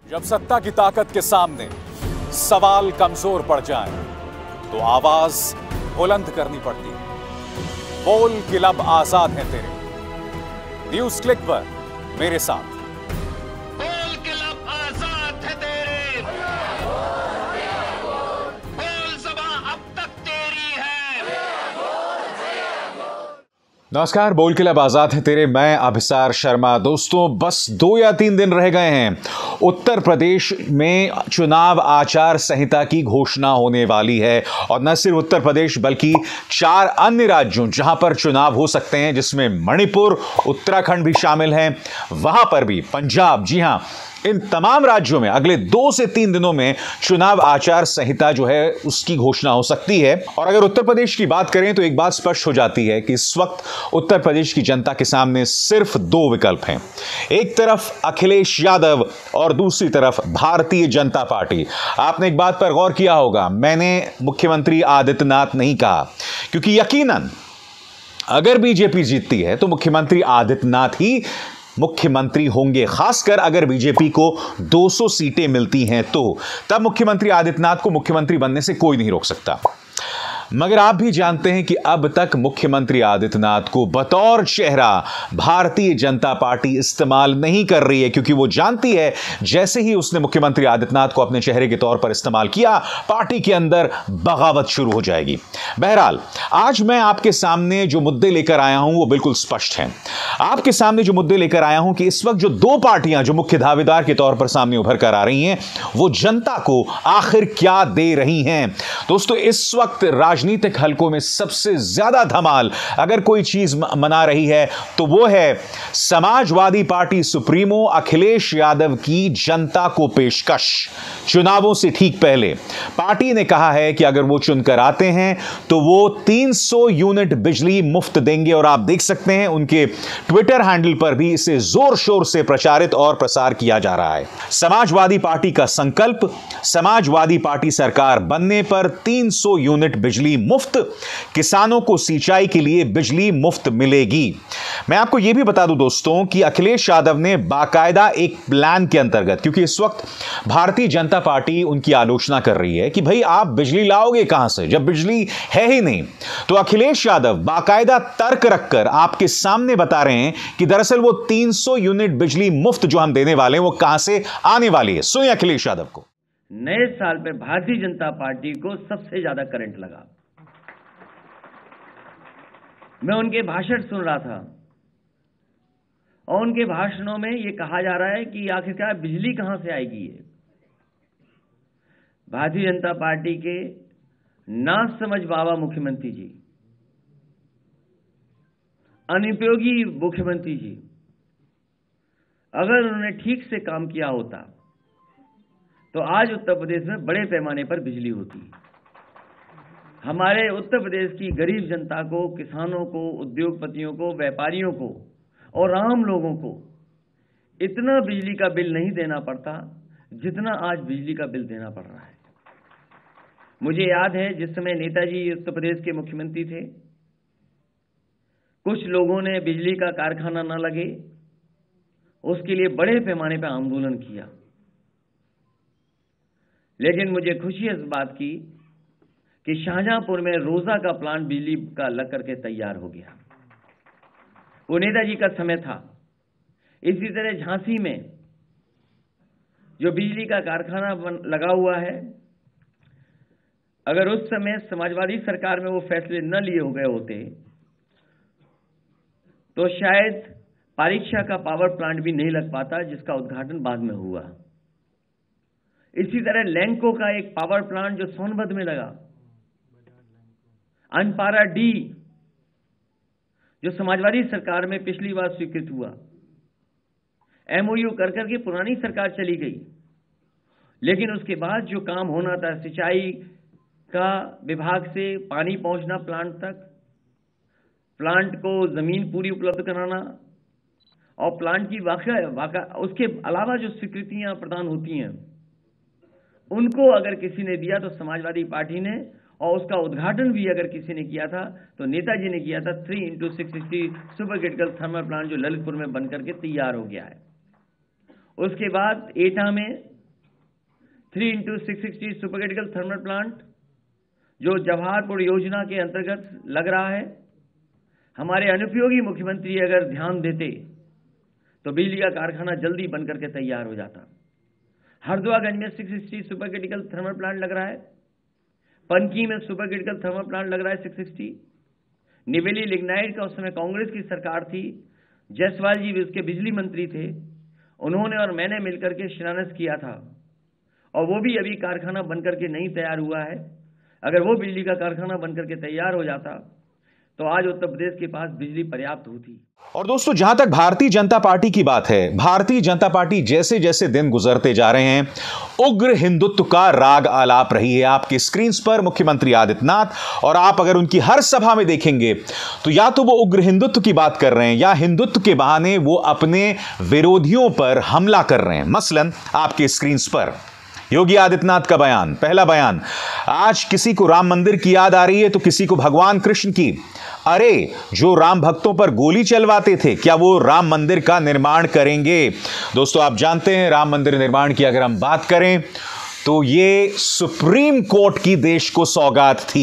जब सत्ता की ताकत के सामने सवाल कमजोर पड़ जाए तो आवाज बुलंद करनी पड़ती है। बोल कि लब आजाद हैं तेरे। न्यूज क्लिक पर मेरे साथ। बोल के लब आजाद है तेरे, बोल ज़बां अब तक तेरी है। नमस्कार, बोल के लब आजाद है तेरे। मैं अभिसार शर्मा। दोस्तों, बस 2 या 3 दिन रह गए हैं। उत्तर प्रदेश में चुनाव आचार संहिता की घोषणा होने वाली है और न सिर्फ उत्तर प्रदेश बल्कि 4 अन्य राज्यों जहां पर चुनाव हो सकते हैं, जिसमें मणिपुर, उत्तराखंड भी शामिल हैं, वहां पर भी पंजाब। जी हां, इन तमाम राज्यों में अगले 2 से 3 दिनों में चुनाव आचार संहिता जो है उसकी घोषणा हो सकती है। और अगर उत्तर प्रदेश की बात करें तो एक बात स्पष्ट हो जाती है कि इस वक्त उत्तर प्रदेश की जनता के सामने सिर्फ 2 विकल्प हैं। एक तरफ अखिलेश यादव और दूसरी तरफ भारतीय जनता पार्टी। आपने एक बात पर गौर किया होगा, मैंने मुख्यमंत्री आदित्यनाथ नहीं कहा, क्योंकि यकीनन अगर बीजेपी जीतती है तो मुख्यमंत्री आदित्यनाथ ही मुख्यमंत्री होंगे। खासकर अगर बीजेपी को 200 सीटें मिलती हैं तो तब मुख्यमंत्री आदित्यनाथ को मुख्यमंत्री बनने से कोई नहीं रोक सकता। मगर आप भी जानते हैं कि अब तक मुख्यमंत्री आदित्यनाथ को बतौर चेहरा भारतीय जनता पार्टी इस्तेमाल नहीं कर रही है, क्योंकि वो जानती है जैसे ही उसने मुख्यमंत्री आदित्यनाथ को अपने चेहरे के तौर पर इस्तेमाल किया, पार्टी के अंदर बगावत शुरू हो जाएगी। बहरहाल, आज मैं आपके सामने जो मुद्दे लेकर आया हूं वो बिल्कुल स्पष्ट हैं। आपके सामने जो मुद्दे लेकर आया हूं कि इस वक्त जो 2 पार्टियां जो मुख्य दावेदार के तौर पर सामने उभर कर आ रही हैं, वो जनता को आखिर क्या दे रही हैं। दोस्तों, इस वक्त राजनीतिक हलकों में सबसे ज्यादा धमाल अगर कोई चीज मना रही है तो वो है समाजवादी पार्टी सुप्रीमो अखिलेश यादव की जनता को पेशकश। चुनावों से ठीक पहले पार्टी ने कहा है कि अगर वो चुनकर आते हैं तो वो 300 यूनिट बिजली मुफ्त देंगे, और आप देख सकते हैं उनके ट्विटर हैंडल पर भी इसे जोर शोर से प्रचारित और प्रसार किया जा रहा है। समाजवादी पार्टी का संकल्प, समाजवादी पार्टी सरकार बनने पर 300 यूनिट बिजली मुफ्त, किसानों को सिंचाई के लिए बिजली मुफ्त मिलेगी। मैं आपको यह भी बता दूं दोस्तों कि अखिलेश यादव ने बाकायदा एक प्लान के अंतर्गत, क्योंकि इस वक्त भारतीय जनता पार्टी उनकी आलोचना कर रही है कि भाई आप बिजली लाओगे कहां से जब बिजली है ही नहीं, तो अखिलेश यादव बाकायदा तर्क रखकर आपके सामने बता रहे हैं कि दरअसल वो 300 यूनिट बिजली मुफ्त जो हम देने वाले हैं वो कहां से आने वाली है। सुनिए अखिलेश यादव को। नए साल पे भारतीय जनता पार्टी को सबसे ज्यादा करंट लगा। मैं उनके भाषण सुन रहा था और उनके भाषणों में यह कहा जा रहा है कि आखिरकार बिजली कहां से आएगी। ये भारतीय जनता पार्टी के ना समझ बाबा मुख्यमंत्री जी, अनुपयोगी मुख्यमंत्री जी, अगर उन्होंने ठीक से काम किया होता तो आज उत्तर प्रदेश में बड़े पैमाने पर बिजली होती। हमारे उत्तर प्रदेश की गरीब जनता को, किसानों को, उद्योगपतियों को, व्यापारियों को और आम लोगों को इतना बिजली का बिल नहीं देना पड़ता जितना आज बिजली का बिल देना पड़ रहा है। मुझे याद है जिस समय नेताजी उत्तर प्रदेश के मुख्यमंत्री थे, कुछ लोगों ने बिजली का कारखाना न लगे उसके लिए बड़े पैमाने पर आंदोलन किया, लेकिन मुझे खुशी है इस बात की कि शाहजहांपुर में रोजा का प्लांट बिजली का लग करके तैयार हो गया। वो नेताजी का समय था। इसी तरह झांसी में जो बिजली का कारखाना लगा हुआ है, अगर उस समय समाजवादी सरकार में वो फैसले न लिए हो गए होते तो शायद परीक्षा का पावर प्लांट भी नहीं लग पाता, जिसका उद्घाटन बाद में हुआ। इसी तरह लैंको का एक पावर प्लांट जो सोनभद्र में लगा, अनपारा डी जो समाजवादी सरकार में पिछली बार स्वीकृत हुआ, एमओयू कर करके पुरानी सरकार चली गई, लेकिन उसके बाद जो काम होना था, सिंचाई का विभाग से पानी पहुंचना प्लांट तक, प्लांट को जमीन पूरी उपलब्ध कराना और प्लांट की उसके अलावा जो स्वीकृतियां प्रदान होती हैं उनको अगर किसी ने दिया तो समाजवादी पार्टी ने, और उसका उद्घाटन भी अगर किसी ने किया था तो नेताजी ने किया था। 3x660 super critical thermal plant जो ललितपुर में बनकर के तैयार हो गया है। उसके बाद एटा में 3x660 सुपरक्रिटिकल थर्मल प्लांट जो जवाहरपुर योजना के अंतर्गत लग रहा है, हमारे अनुपयोगी मुख्यमंत्री अगर ध्यान देते तो बिजली का कारखाना जल्दी बनकर के तैयार हो जाता। हरदुआगंज में 660 सुपरक्रिटिकल थर्मल प्लांट लग रहा है, पनकी में सुपरक्रिटिकल थर्मल प्लांट लग रहा है 660। निवेली लिग्नाइट का उस समय कांग्रेस की सरकार थी, जायसवाल जी भी उसके बिजली मंत्री थे, उन्होंने और मैंने मिलकर के शिलान्यास किया था और वो भी अभी कारखाना बनकर के नहीं तैयार हुआ है। अगर वो बिजली का कारखाना बनकर के तैयार हो जाता तो आज उत्तर प्रदेश के पास बिजली पर्याप्त होती। और दोस्तों, जहां तक भारतीय जनता पार्टी की बात है, भारतीय जनता पार्टी जैसे जैसे दिन गुजरते जा रहे हैं, उग्र हिंदुत्व का राग आलाप रही है। आपके स्क्रीन पर मुख्यमंत्री आदित्यनाथ, और आप अगर उनकी हर सभा में देखेंगे तो या तो वो उग्र हिंदुत्व की बात कर रहे हैं या हिंदुत्व के बहाने वो अपने विरोधियों पर हमला कर रहे हैं। मसलन आपके स्क्रीन पर योगी आदित्यनाथ का बयान, पहला बयान, आज किसी को राम मंदिर की याद आ रही है तो किसी को भगवान कृष्ण की। अरे, जो राम भक्तों पर गोली चलवाते थे, क्या वो राम मंदिर का निर्माण करेंगे? दोस्तों, आप जानते हैं राम मंदिर निर्माण की अगर हम बात करें तो ये सुप्रीम कोर्ट की देश को सौगात थी।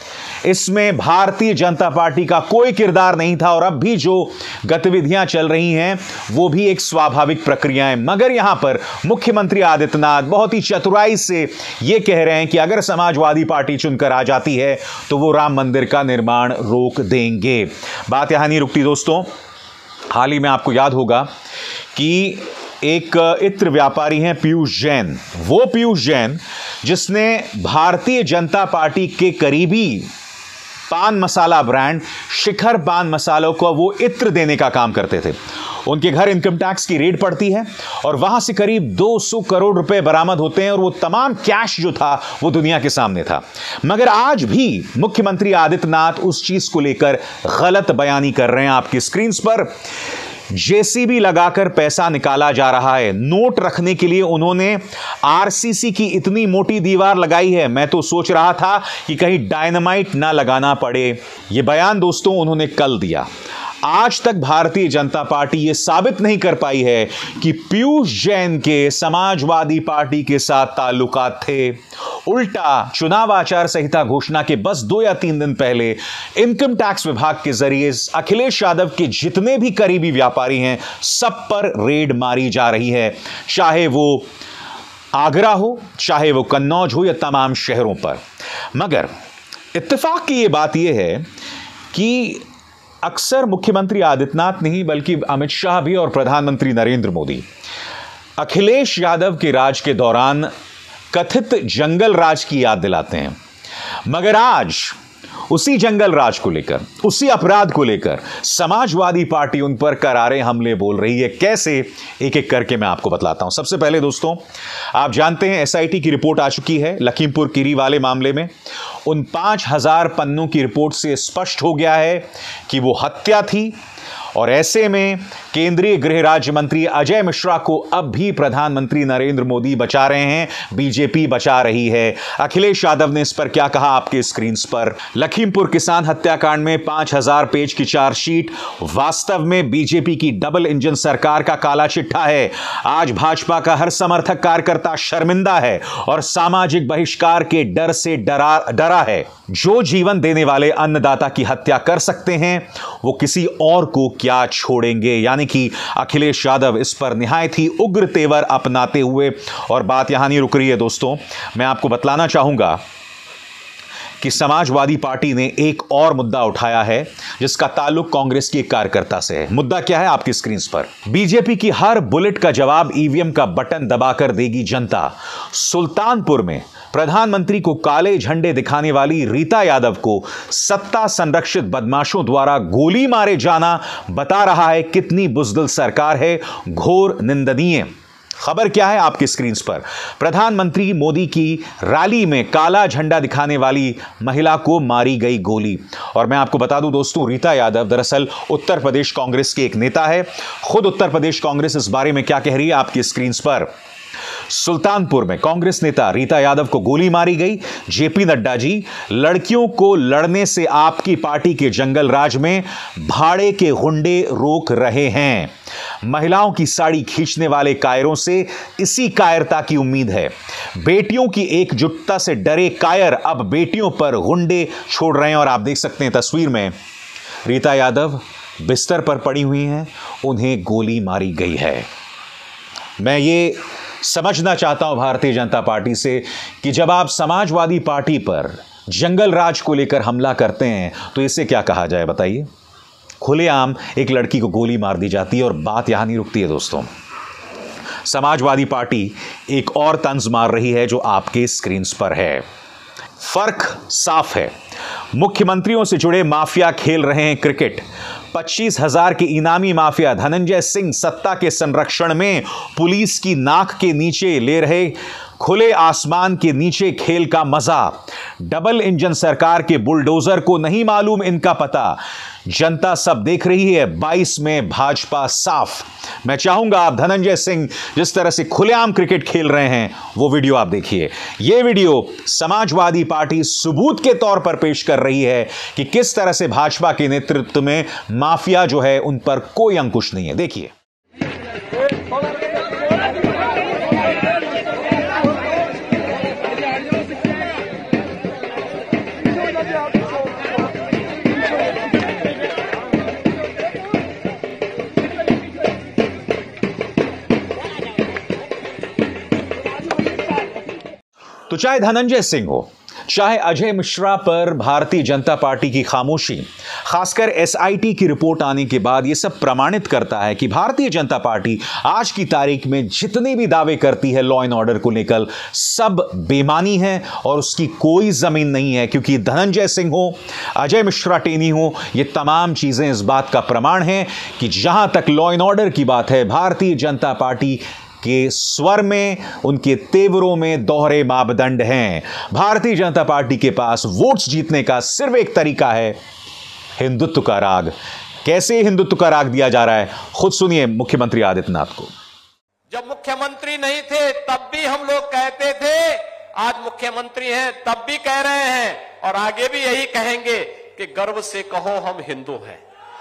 इसमें भारतीय जनता पार्टी का कोई किरदार नहीं था और अब भी जो गतिविधियां चल रही हैं वो भी एक स्वाभाविक प्रक्रिया है। मगर यहां पर मुख्यमंत्री आदित्यनाथ बहुत ही चतुराई से ये कह रहे हैं कि अगर समाजवादी पार्टी चुनकर आ जाती है तो वो राम मंदिर का निर्माण रोक देंगे। बात यहां नहीं रुकती दोस्तों। हाल ही में आपको याद होगा कि एक इत्र व्यापारी हैं पीयूष जैन, वो पीयूष जैन जिसने भारतीय जनता पार्टी के करीबी पान मसाला ब्रांड शिखर पान मसालों को वो इत्र देने का काम करते थे। उनके घर इनकम टैक्स की रेड पड़ती है और वहां से करीब 200 करोड़ रुपए बरामद होते हैं और वो तमाम कैश जो था वो दुनिया के सामने था। मगर आज भी मुख्यमंत्री आदित्यनाथ उस चीज को लेकर गलत बयानी कर रहे हैं। आपकी स्क्रीन पर जेसीबी लगाकर पैसा निकाला जा रहा है। नोट रखने के लिए उन्होंने आरसीसी की इतनी मोटी दीवार लगाई है, मैं तो सोच रहा था कि कहीं डायनामाइट ना लगाना पड़े। यह बयान दोस्तों उन्होंने कल दिया। आज तक भारतीय जनता पार्टी यह साबित नहीं कर पाई है कि पीयूष जैन के समाजवादी पार्टी के साथ ताल्लुकात थे। उल्टा चुनाव आचार संहिता घोषणा के बस 2 या 3 दिन पहले इनकम टैक्स विभाग के जरिए अखिलेश यादव के जितने भी करीबी व्यापारी हैं सब पर रेड मारी जा रही है, चाहे वो आगरा हो, चाहे वो कन्नौज हो या तमाम शहरों पर। मगर इत्तेफाक की यह बात यह है कि अक्सर मुख्यमंत्री आदित्यनाथ नहीं बल्कि अमित शाह भी और प्रधानमंत्री नरेंद्र मोदी अखिलेश यादव के राज के दौरान कथित जंगल राज की याद दिलाते हैं। मगर आज उसी जंगल राज को लेकर, उसी अपराध को लेकर समाजवादी पार्टी उन पर करारे हमले बोल रही है। कैसे, एक एक करके मैं आपको बतलाता हूं। सबसे पहले दोस्तों, आप जानते हैं एसआईटी की रिपोर्ट आ चुकी है लखीमपुर खीरी वाले मामले में। उन 5000 पन्नों की रिपोर्ट से स्पष्ट हो गया है कि वो हत्या थी और ऐसे में केंद्रीय गृह राज्य मंत्री अजय मिश्रा को अब भी प्रधानमंत्री नरेंद्र मोदी बचा रहे हैं, बीजेपी बचा रही है। अखिलेश यादव ने इस पर क्या कहा आपके स्क्रीन पर। लखीमपुर किसान हत्याकांड में 5000 पेज की चार्जशीट वास्तव में बीजेपी की डबल इंजन सरकार का काला चिट्ठा है। आज भाजपा का हर समर्थक कार्यकर्ता शर्मिंदा है और सामाजिक बहिष्कार के डर से डरा है। जो जीवन देने वाले अन्नदाता की हत्या कर सकते हैं वो किसी और को क्या छोड़ेंगे। यानी कि अखिलेश यादव इस पर निहायत ही उग्र तेवर अपनाते हुए, और बात यहां नहीं रुक रही है दोस्तों, मैं आपको बतलाना चाहूंगा कि समाजवादी पार्टी ने एक और मुद्दा उठाया है जिसका ताल्लुक कांग्रेस की एक कार्यकर्ता से है। मुद्दा क्या है आपकी स्क्रीन पर। बीजेपी की हर बुलेट का जवाब ईवीएम का बटन दबाकर देगी जनता। सुल्तानपुर में प्रधानमंत्री को काले झंडे दिखाने वाली रीता यादव को सत्ता संरक्षित बदमाशों द्वारा गोली मारे जाना बता रहा है कितनी बुज़दिल सरकार है। घोर निंदनीय। खबर क्या है आपकी स्क्रीन पर। प्रधानमंत्री मोदी की रैली में काला झंडा दिखाने वाली महिला को मारी गई गोली। और मैं आपको बता दूं दोस्तों, रीता यादव दरअसल उत्तर प्रदेश कांग्रेस के एक नेता है। खुद उत्तर प्रदेश कांग्रेस इस बारे में क्या कह रही है आपकी स्क्रीन पर। सुल्तानपुर में कांग्रेस नेता रीता यादव को गोली मारी गई। जेपी नड्डा जी, लड़कियों को लड़ने से आपकी पार्टी के जंगल राज में भाड़े के गुंडे रोक रहे हैं। महिलाओं की साड़ी खींचने वाले कायरों से इसी कायरता की उम्मीद है। बेटियों की एकजुटता से डरे कायर अब बेटियों पर गुंडे छोड़ रहे हैं। और आप देख सकते हैं तस्वीर में रीता यादव बिस्तर पर पड़ी हुई हैं, उन्हें गोली मारी गई है। मैं ये समझना चाहता हूं भारतीय जनता पार्टी से कि जब आप समाजवादी पार्टी पर जंगल राज को लेकर हमला करते हैं तो इसे क्या कहा जाए बताइए। खुलेआम एक लड़की को गोली मार दी जाती है और बात यहां नहीं रुकती है दोस्तों। समाजवादी पार्टी एक और तंज मार रही है जो आपके स्क्रीन पर है। फर्क साफ है। मुख्यमंत्रियों से जुड़े माफिया खेल रहे हैं क्रिकेट। 25,000 के इनामी माफिया धनंजय सिंह सत्ता के संरक्षण में पुलिस की नाक के नीचे ले रहे खुले आसमान के नीचे खेल का मजा। डबल इंजन सरकार के बुलडोजर को नहीं मालूम इनका पता। जनता सब देख रही है। 22 में भाजपा साफ। मैं चाहूंगा आप धनंजय सिंह जिस तरह से खुलेआम क्रिकेट खेल रहे हैं वो वीडियो आप देखिए। यह वीडियो समाजवादी पार्टी सबूत के तौर पर पेश कर रही है कि किस तरह से भाजपा के नेतृत्व में माफिया जो है उन पर कोई अंकुश नहीं है। देखिए। तो चाहे धनंजय सिंह हो, चाहे अजय मिश्रा पर भारतीय जनता पार्टी की खामोशी, खासकर एसआईटी की रिपोर्ट आने के बाद यह सब प्रमाणित करता है कि भारतीय जनता पार्टी आज की तारीख में जितने भी दावे करती है लॉ एंड ऑर्डर को लेकर, सब बेमानी है और उसकी कोई जमीन नहीं है। क्योंकि धनंजय सिंह हो, अजय मिश्रा टेनी हो, ये तमाम चीजें इस बात का प्रमाण है कि जहां तक लॉ एंड ऑर्डर की बात है, भारतीय जनता पार्टी के स्वर में, उनके तेवरों में दोहरे मापदंड हैं। भारतीय जनता पार्टी के पास वोट्स जीतने का सिर्फ एक तरीका है, हिंदुत्व का राग। कैसे हिंदुत्व का राग दिया जा रहा है, खुद सुनिए मुख्यमंत्री आदित्यनाथ को। जब मुख्यमंत्री नहीं थे तब भी हम लोग कहते थे, आज मुख्यमंत्री हैं तब भी कह रहे हैं और आगे भी यही कहेंगे कि गर्व से कहो हम हिंदू हैं।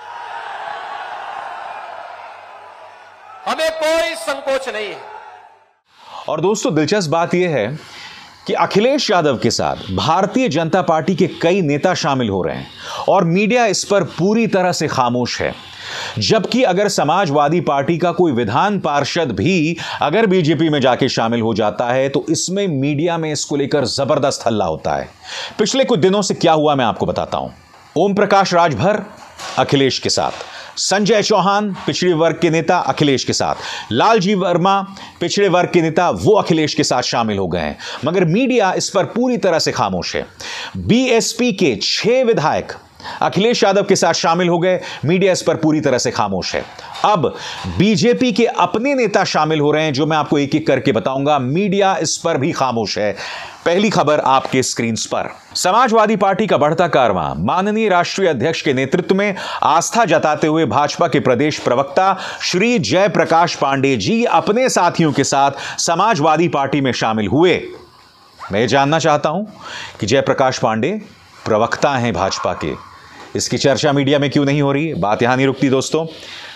हमें कोई संकोच नहीं है। और दोस्तों दिलचस्प बात यह है कि अखिलेश यादव के साथ भारतीय जनता पार्टी के कई नेता शामिल हो रहे हैं और मीडिया इस पर पूरी तरह से खामोश है। जबकि अगर समाजवादी पार्टी का कोई विधान पार्षद भी अगर बीजेपी में जाके शामिल हो जाता है तो इसमें मीडिया में इसको लेकर जबरदस्त हल्ला होता है। पिछले कुछ दिनों से क्या हुआ मैं आपको बताता हूं। ओम प्रकाश राजभर अखिलेश के साथ, संजय चौहान पिछड़े वर्ग के नेता अखिलेश के साथ, लालजी वर्मा पिछड़े वर्ग के नेता वो अखिलेश के साथ शामिल हो गए हैं, मगर मीडिया इस पर पूरी तरह से खामोश है। बीएसपी के 6 विधायक अखिलेश यादव के साथ शामिल हो गए, मीडिया इस पर पूरी तरह से खामोश है। अब बीजेपी के अपने नेता शामिल हो रहे हैं जो मैं आपको एक एक करके बताऊंगा, मीडिया इस पर भी खामोश है। पहली खबर आपके स्क्रीन पर। समाजवादी पार्टी का बढ़ता कारवां माननीय राष्ट्रीय अध्यक्ष के नेतृत्व में आस्था जताते हुए भाजपा के प्रदेश प्रवक्ता श्री जयप्रकाश पांडे जी अपने साथियों के साथ समाजवादी पार्टी में शामिल हुए। मैं जानना चाहता हूं कि जयप्रकाश पांडे प्रवक्ता हैं भाजपा के, इसकी चर्चा मीडिया में क्यों नहीं हो रही है? बात यहां नहीं रुकती दोस्तों।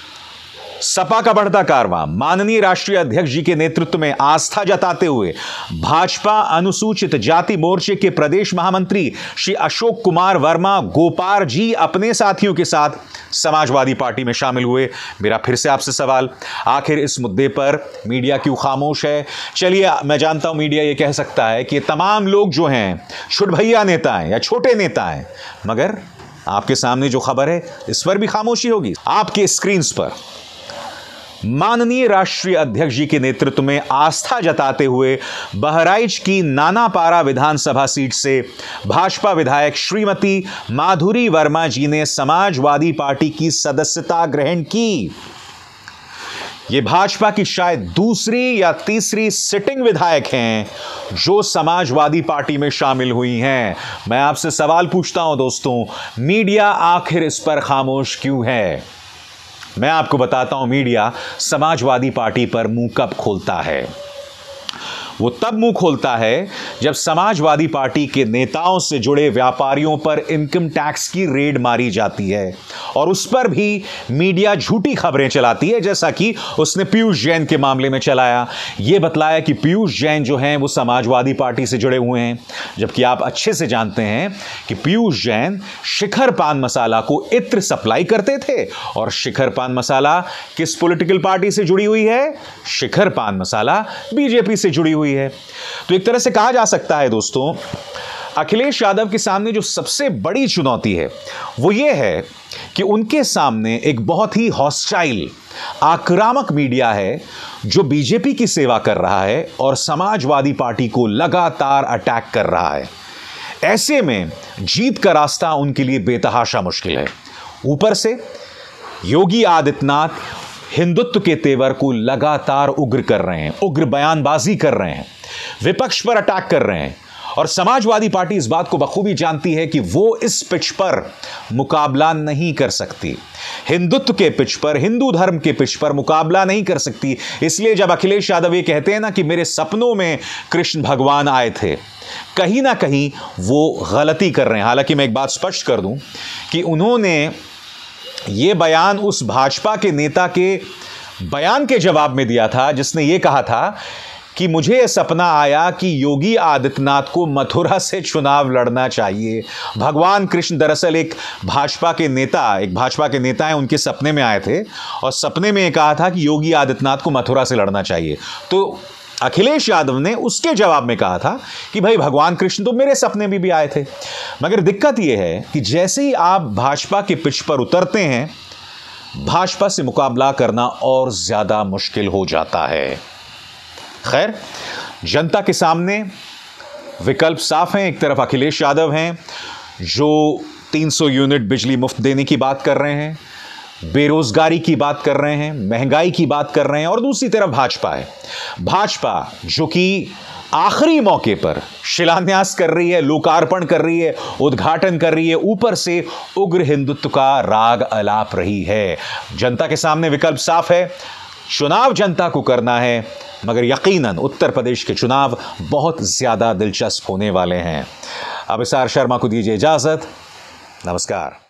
सपा का बढ़ता कारवां माननीय राष्ट्रीय अध्यक्ष जी के नेतृत्व में आस्था जताते हुए भाजपा अनुसूचित जाति मोर्चे के प्रदेश महामंत्री श्री अशोक कुमार वर्मा गोपार जी अपने साथियों के साथ समाजवादी पार्टी में शामिल हुए। मेरा फिर से आपसे सवाल, आखिर इस मुद्दे पर मीडिया क्यों खामोश है? चलिए मैं जानता हूं मीडिया यह कह सकता है कि तमाम लोग जो हैं छुटभैया नेता हैं या छोटे नेता हैं, मगर आपके सामने जो खबर है इस पर भी खामोशी होगी। आपके स्क्रीन पर माननीय राष्ट्रीय अध्यक्ष जी के नेतृत्व में आस्था जताते हुए बहराइच की नानापारा विधानसभा सीट से भाजपा विधायक श्रीमती माधुरी वर्मा जी ने समाजवादी पार्टी की सदस्यता ग्रहण की। ये भाजपा की शायद दूसरी या तीसरी सिटिंग विधायक हैं जो समाजवादी पार्टी में शामिल हुई हैं। मैं आपसे सवाल पूछता हूं दोस्तों, मीडिया आखिर इस पर खामोश क्यों है? मैं आपको बताता हूं मीडिया समाजवादी पार्टी पर मुंह कब खोलता है। वो तब मुंह खोलता है जब समाजवादी पार्टी के नेताओं से जुड़े व्यापारियों पर इनकम टैक्स की रेड मारी जाती है और उस पर भी मीडिया झूठी खबरें चलाती है, जैसा कि उसने पीयूष जैन के मामले में चलाया। यह बतलाया कि पीयूष जैन जो हैं वो समाजवादी पार्टी से जुड़े हुए हैं, जबकि आप अच्छे से जानते हैं कि पीयूष जैन शिखर पान मसाला को इत्र सप्लाई करते थे। और शिखर पान मसाला किस पॉलिटिकल पार्टी से जुड़ी हुई है? शिखर पान मसाला बीजेपी से जुड़ी हुई है। तो एक तरह से कहा जा सकता है दोस्तों, अखिलेश यादव के सामने जो सबसे बड़ी चुनौती है वो ये है कि उनके सामने एक बहुत ही हॉस्टाइल, आक्रामक मीडिया है जो बीजेपी की सेवा कर रहा है और समाजवादी पार्टी को लगातार अटैक कर रहा है। ऐसे में जीत का रास्ता उनके लिए बेतहाशा मुश्किल है। ऊपर से योगी आदित्यनाथ हिंदुत्व के तेवर को लगातार उग्र कर रहे हैं, उग्र बयानबाजी कर रहे हैं, विपक्ष पर अटैक कर रहे हैं और समाजवादी पार्टी इस बात को बखूबी जानती है कि वो इस पिच पर मुकाबला नहीं कर सकती, हिंदुत्व के पिच पर, हिंदू धर्म के पिच पर मुकाबला नहीं कर सकती। इसलिए जब अखिलेश यादव ये कहते हैं ना कि मेरे सपनों में कृष्ण भगवान आए थे, कहीं ना कहीं वो गलती कर रहे हैं। हालांकि मैं एक बात स्पष्ट कर दूं कि उन्होंने ये बयान उस भाजपा के नेता के बयान के जवाब में दिया था जिसने ये कहा था कि मुझे यह सपना आया कि योगी आदित्यनाथ को मथुरा से चुनाव लड़ना चाहिए। भगवान कृष्ण दरअसल एक भाजपा के नेता हैं, उनके सपने में आए थे और सपने में ये कहा था कि योगी आदित्यनाथ को मथुरा से लड़ना चाहिए। तो अखिलेश यादव ने उसके जवाब में कहा था कि भाई भगवान कृष्ण तो मेरे सपने में भी आए थे। मगर दिक्कत यह है कि जैसे ही आप भाजपा के पिच पर उतरते हैं, भाजपा से मुकाबला करना और ज्यादा मुश्किल हो जाता है। खैर, जनता के सामने विकल्प साफ हैं। एक तरफ अखिलेश यादव हैं जो 300 यूनिट बिजली मुफ्त देने की बात कर रहे हैं, बेरोजगारी की बात कर रहे हैं, महंगाई की बात कर रहे हैं, और दूसरी तरफ भाजपा है। भाजपा जो कि आखिरी मौके पर शिलान्यास कर रही है, लोकार्पण कर रही है, उद्घाटन कर रही है, ऊपर से उग्र हिंदुत्व का राग अलाप रही है। जनता के सामने विकल्प साफ है, चुनाव जनता को करना है, मगर यकीनन उत्तर प्रदेश के चुनाव बहुत ज्यादा दिलचस्प होने वाले हैं। अभिसार शर्मा को दीजिए इजाजत। नमस्कार।